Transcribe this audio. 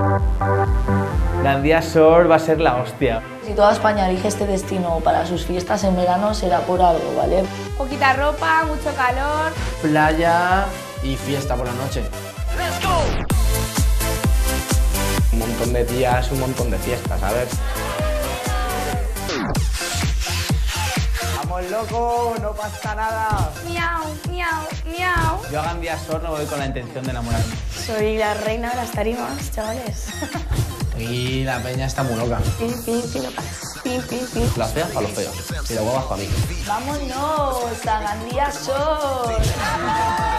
Gandía Shore va a ser la hostia. Si toda España elige este destino para sus fiestas en verano, será por algo, ¿vale? Poquita ropa, mucho calor. Playa y fiesta por la noche. ¡Let's go! Un montón de días, un montón de fiestas, ¿sabes? ¡Vamos, loco! ¡No pasa nada! Miau, miau, miau. Yo a Gandía Shore no voy con la intención de enamorarme. Soy la reina de las tarimas, chavales. Y la peña está muy loca. Pin, pin, pin, pin, pin, pin. Las feas para los feos y las guapas para mí. ¡Vámonos a Gandía Shore!